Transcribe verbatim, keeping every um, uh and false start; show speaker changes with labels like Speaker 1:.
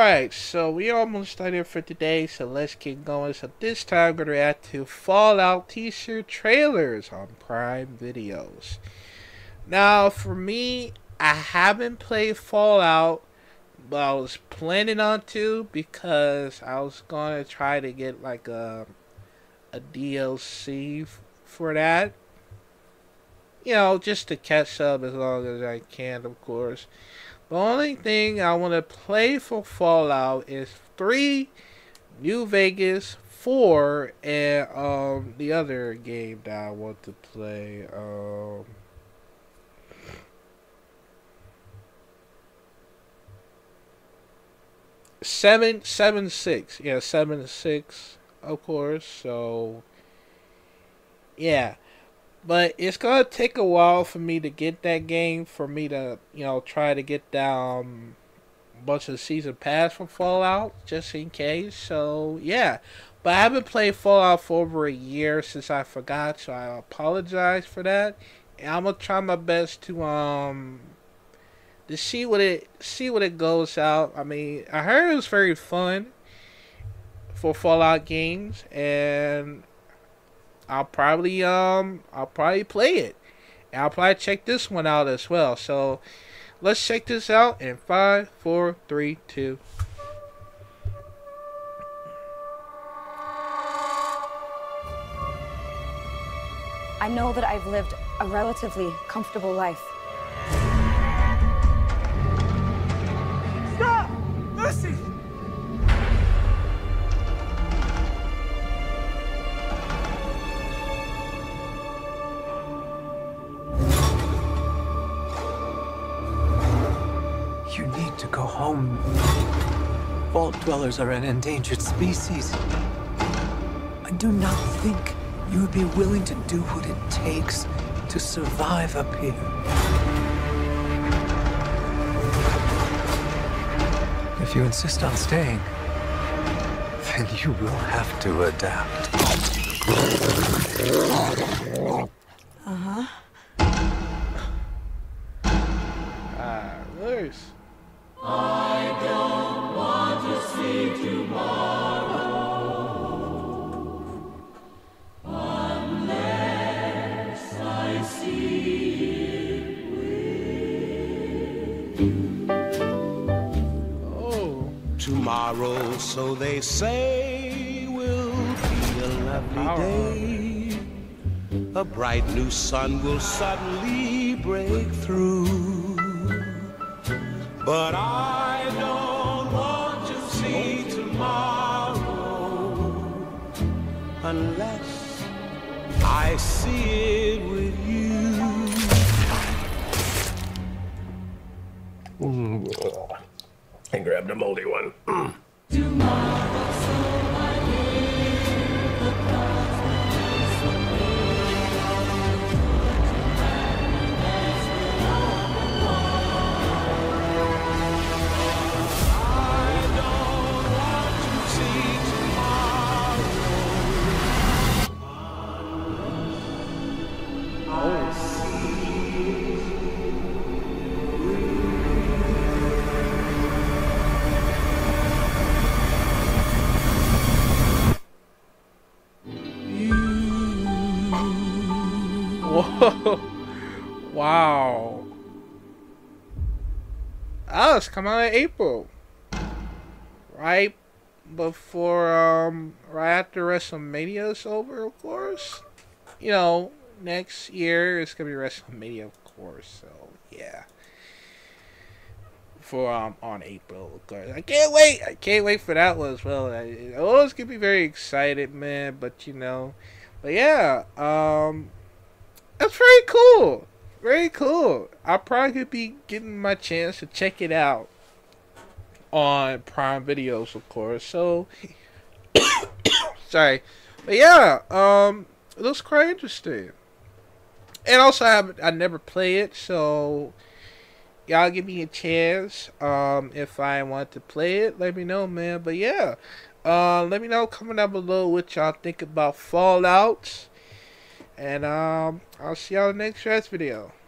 Speaker 1: Alright, so we almost done here for today, so let's get going. So this time we're going to react to Fallout t-shirt trailers on Prime Videos. Now, for me, I haven't played Fallout, but I was planning on to because I was going to try to get like a, a D L C for that. You know, just to catch up as long as I can, of course. The only thing I want to play for Fallout is three, New Vegas, four, and um the other game that I want to play. Um, seven, seven, six. Yeah, seven, six, of course. So, yeah. But it's gonna take a while for me to get that game, for me to, you know, try to get down a bunch of season pass for Fallout, just in case. So, yeah. But I haven't played Fallout for over a year since I forgot, so I apologize for that. And I'm gonna try my best to, um, to see what it, see what it goes out. I mean, I heard it was very fun for Fallout games, and I'll probably um I'll probably play it. And I'll probably check this one out as well. So let's check this out in five, four, three, two.
Speaker 2: I know that I've lived a relatively comfortable life.
Speaker 3: Stop! Lucy! You need to go home. Vault dwellers are an endangered species. I do not think you would be willing to do what it takes to survive up here. If you insist on staying, then you will have to adapt.
Speaker 2: Uh-huh.
Speaker 1: Ah, Lewis.
Speaker 4: I don't want to see tomorrow unless I see it with.
Speaker 1: Oh.
Speaker 5: Tomorrow, so they say, will be a lovely day. A bright new sun will suddenly break through. But I don't want to see tomorrow unless I see it with you. Mm. I grabbed a moldy one.
Speaker 4: Tomorrow, so I hear the clouds
Speaker 1: Whoa. Wow. Oh, it's coming out in April. Right before, um, right after WrestleMania is over, of course. You know, next year it's gonna be WrestleMania, of course. So, yeah. For, um, on April, of course. I can't wait. I can't wait for that one as well. I, I always get me very excited, man. But, you know, but yeah, um, that's very cool. Very cool. I probably could be getting my chance to check it out on Prime Videos, of course. So, sorry, but yeah, um, it looks quite interesting. And also, I have I never play it, so y'all give me a chance. Um, if I want to play it, let me know, man. But yeah, uh, let me know comment down below what y'all think about Fallout. And um, I'll see y'all in the next video.